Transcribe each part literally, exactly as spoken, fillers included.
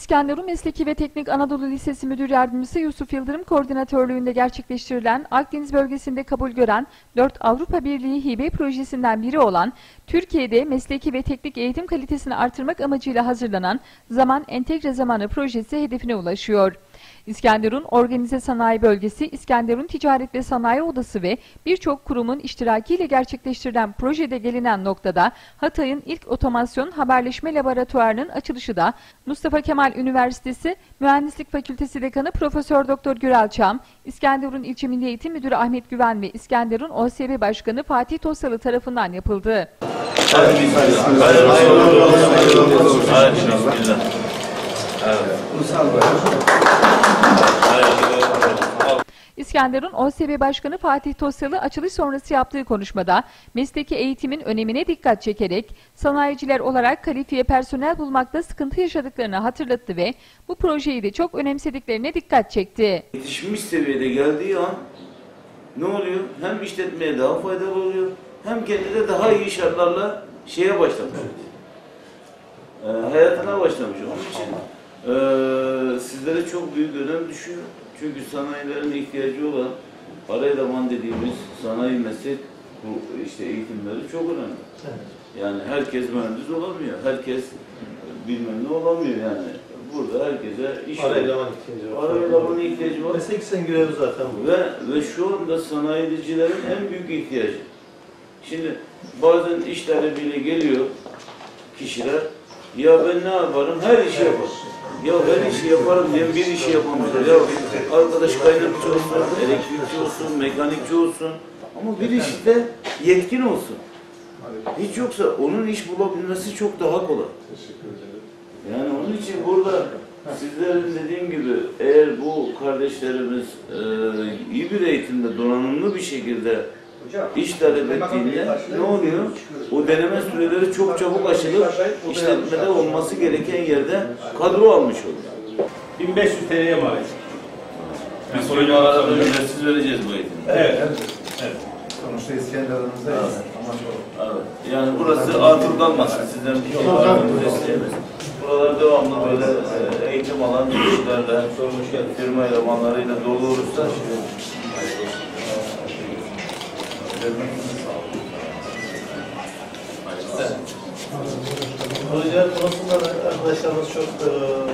İskenderun Mesleki ve Teknik Anadolu Lisesi Müdür Yardımcısı Yusuf Yıldırım koordinatörlüğünde gerçekleştirilen Akdeniz bölgesinde kabul gören dört Avrupa Birliği hibe projesinden biri olan Türkiye'de mesleki ve teknik eğitim kalitesini artırmak amacıyla hazırlanan Zaman Entegre Zamanı projesi hedefine ulaşıyor. İskenderun Organize Sanayi Bölgesi, İskenderun Ticaret ve Sanayi Odası ve birçok kurumun iştirakiyle gerçekleştirilen projede gelinen noktada Hatay'ın ilk otomasyon haberleşme laboratuvarının açılışı da Mustafa Kemal Üniversitesi Mühendislik Fakültesi Dekanı Profesör Doktor Gürel Çam, İskenderun İlçe Milli Eğitim Müdürü Ahmet Güven ve İskenderun O S B Başkanı Fatih Tosyalı tarafından yapıldı. İskenderun O S B Başkanı Fatih Tosyalı açılış sonrası yaptığı konuşmada mesleki eğitimin önemine dikkat çekerek sanayiciler olarak kalifiye personel bulmakta sıkıntı yaşadıklarını hatırlattı ve bu projeyi de çok önemsediklerine dikkat çekti. Yetişmiş seviyede geldiği an ne oluyor? Hem işletmeye daha faydalı oluyor, hem kendi de daha iyi şartlarla şeye başlamış. E, hayatına başlamış. Onun için e, sizlere çok büyük önem düşüyor. Çünkü sanayilerin ihtiyacı olan para eleman dediğimiz sanayi meslek bu işte eğitimleri çok önemli. Yani herkes mühendis olamıyor, herkes bilmem ne olamıyor yani. Burada herkese iş para eleman ihtiyacı var. Para eleman ihtiyacı var. Meslek sen görevi zaten bu. Ve ve şu anda sanayicilerin en büyük ihtiyacı. Şimdi bazen iş talebiyle geliyor kişiler. Ya ben ne yaparım? Her işi yaparım. Ya her işi yaparım diye bir işi yapamıyor. Ya arkadaş kaynakçı olsun, elektrikçi olsun, mekanikçi olsun. Ama bir işte yetkin olsun. Hiç yoksa onun iş bulabilmesi çok daha kolay. Yani onun için burada sizlerin dediğim gibi eğer bu kardeşlerimiz e, iyi bir eğitimde donanımlı bir şekilde iş talep ettiğinde ne oluyor? O deneme süreleri çok çabuk açılıp işletmede olması gereken yerde kadro almış oluyor. bin beş yüz T L'ye mal ediyor. Yani soruyu ücretsiz vereceğiz bu eğitimi. Evet. Evet. Sonuçta İskenderun'umuzda evet. Evet. Yani burası atıl kalmasın. Sizden bir şey var mı? Buralar devamlı böyle eğitim alan kişilerle, firma elemanlarıyla dolu olursa Projeler konusunda da arkadaşlarımız çok e,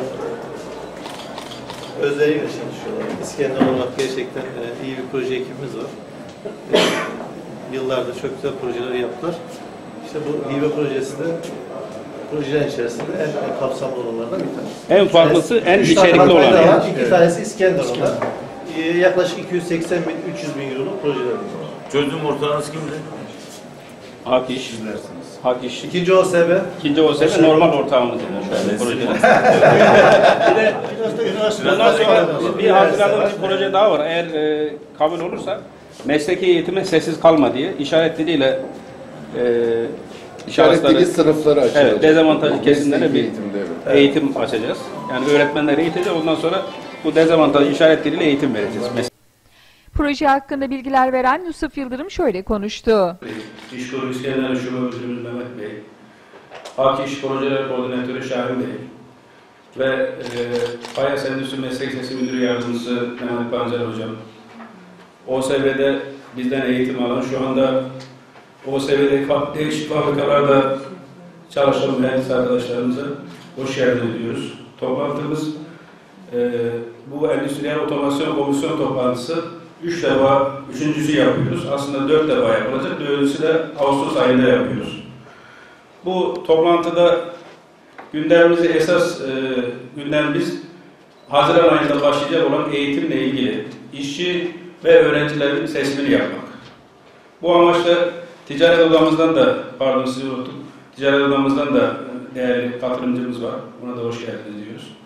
özveriyle çalışıyorlar. İskender olmak gerçekten e, iyi bir proje ekibimiz var. E, yıllardır çok güzel projeler yaptılar. İşte bu hibe projesi de projelerin içerisinde en kapsamlı olanlardan bir tanesi. En farklısı, en Üç içerikli tane olan. var. İki tanesi İskenderun'da. E, yaklaşık iki yüz seksen bin üç yüz bin euroluk projelerimiz var. çözüm ortağınız kimdi? Hak iş. Hak iş. İkinci O S B. İkinci O S B normal ortağımız yani projede. Bir de bundan sonra bir hazırladığımız proje daha var. Eğer e, kabul olursa mesleki eğitime sessiz kalma diye işaret diliyle e, İşaret dili sınıfları açacağız. Evet, dezavantajlı kesimlere bir eğitimde, evet. eğitim açacağız. Yani öğretmenleri eğiteceğiz. Ondan sonra bu dezavantajlı işaret diliyle eğitim vereceğiz. Proje hakkında bilgiler veren Yusuf Yıldırım şöyle konuştu. İşkur İskender Şube Müdürümüz Mehmet Bey, Hak İş Projeler Koordinatörü Şahin Bey ve e, Payas Endüstri Meslek Lisesi Müdür Yardımcısı Mehmet Pancar Hocam, O S B'de bizden eğitim alan, şu anda O S B'de değişik fabrikalarda çalışan mühendis arkadaşlarımıza hoş geldiniz diyoruz. Toplantımız, e, bu Endüstriyel Otomasyon Komisyon toplantısı üç defa, üçüncüsü yapıyoruz. Aslında dört defa yapılacak. Dördüncüsü de Ağustos ayında yapıyoruz. Bu toplantıda gündemimizi esas e, gündemimiz Haziran ayında başlayacak olan eğitimle ilgili işçi ve öğrencilerin seçimini yapmak. Bu amaçla ticaret odamızdan da, pardon sizi unuttum, ticaret odamızdan da değerli katılımcımız var. Ona da hoş geldiniz diyoruz.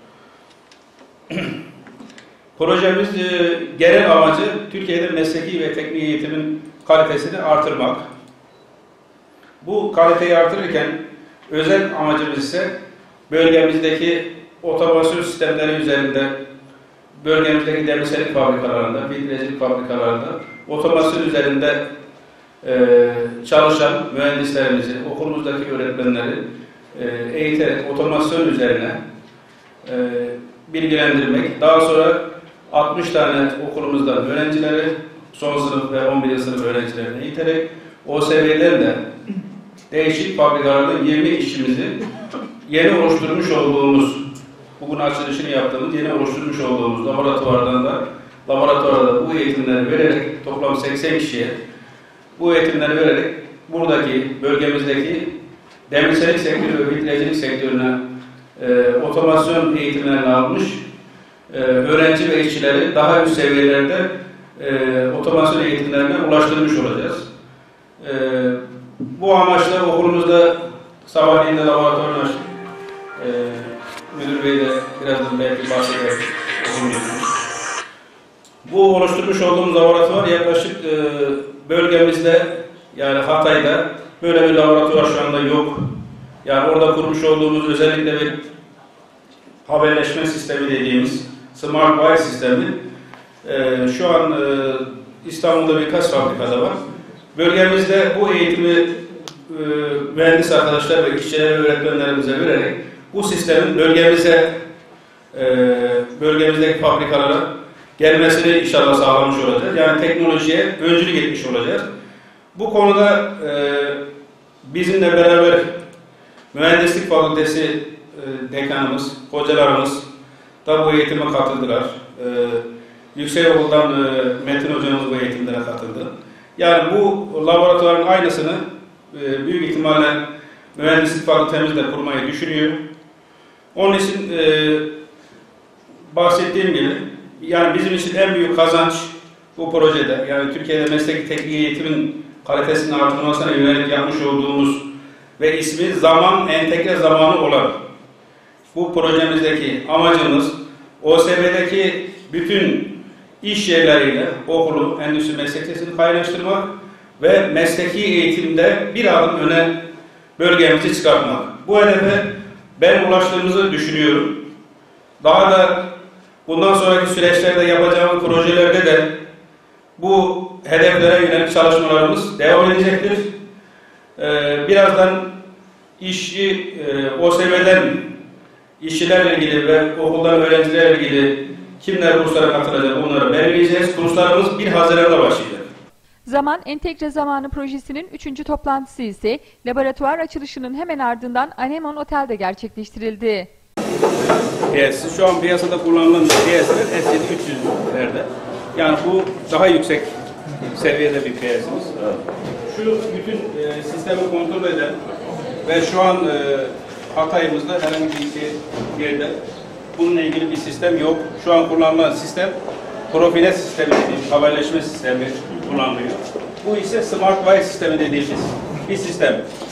Projemiz e, genel amacı Türkiye'de mesleki ve teknik eğitimin kalitesini artırmak. Bu kaliteyi artırırken özel amacımız ise bölgemizdeki otomasyon sistemleri üzerinde, bölgemizdeki demirselik fabrikalarında, filtrecilik fabrikalarında otomasyon üzerinde e, çalışan mühendislerimizi, okulumuzdaki öğretmenleri e, eğiterek otomasyon üzerine e, bilgilendirmek. Daha sonra altmış tane okulumuzdan öğrencileri, son sınıf ve on birinci sınıf öğrencilerini eğiterek O S B'lerle değişik fabrikalarda yirmi işçimizi yeni oluşturmuş olduğumuz, bugün açılışını yaptığımız, yeni oluşturmuş olduğumuz laboratuvardan da laboratuvarda bu eğitimleri vererek toplam seksen kişiye bu eğitimleri vererek buradaki bölgemizdeki demircilik sektörü ve filtrecilik sektörüne e, otomasyon eğitimlerini almış e, öğrenci ve işçileri daha üst seviyelerde e, otomasyon eğitimlerine ulaştırmış olacağız. E, bu amaçla okulumuzda sabahleyin de laboratuvarını açtık. E, Müdür Bey de birazdan belki bahseder. Bu oluşturmuş olduğumuz laboratuvar yaklaşık e, bölgemizde, yani Hatay'da böyle bir laboratuvar şu anda yok. Yani orada kurmuş olduğumuz özellikle bir haberleşme sistemi dediğimiz Smart Wire sistemi e, şu an e, İstanbul'da birkaç fabrikada var. Bölgemizde bu eğitimi e, mühendis arkadaşlar ve işçiler ve öğretmenlerimize vererek bu sistemin bölgemize, e, bölgemizdeki fabrikalara gelmesini inşallah sağlamış olacağız. Yani teknolojiye öncülük etmiş olacağız. Bu konuda e, bizimle beraber Mühendislik Fakültesi e, dekanımız, hocalarımız da bu eğitime katıldılar. E, Yüksekokul'dan e, Metin hocamız bu eğitimlere katıldı. Yani bu laboratuvarın aynısını e, büyük ihtimalle Mühendislik Fakültemiz de kurmayı düşünüyor. Onun için e, bahsettiğim gibi, yani bizim için en büyük kazanç bu projede, yani Türkiye'de mesleki teknik eğitimin kalitesinin artırılmasına yönelik yapmış olduğumuz ve ismi zaman entegre zamanı olan bu projemizdeki amacımız O S B'deki bütün iş yerleriyle okulu, endüstri meslek lisesini kaynaştırmak ve mesleki eğitimde bir adım öne bölgemizi çıkartmak. Bu hedefe ben ulaştığımızı düşünüyorum. Daha da bundan sonraki süreçlerde yapacağımız projelerde de bu hedeflere yönelik çalışmalarımız devam edecektir. Ee, birazdan işçi, e, O S B'den işçilerle ilgili ve okuldan öğrencilerle ilgili kimler kurslara katılacak onları belirleyeceğiz. Kurslarımız bir Haziran'da başlayacak. Zaman Entegre Zamanı projesinin üçüncü toplantısı ise laboratuvar açılışının hemen ardından Anemon Otel'de gerçekleştirildi. Piyasası, şu an piyasada kullanılan piyasalar S yedi üç yüzlerde. Yani bu daha yüksek seviyede bir piyasımız. Şu bütün e, sistemi kontrol eden ve şu an e, Hatay'ımızda herhangi bir yerde bununla ilgili bir sistem yok. Şu an kullanılan sistem profile sistemi dediğimiz haberleşme sistemi kullanılıyor. Bu ise Smart Wire sistemi dediğimiz bir sistem.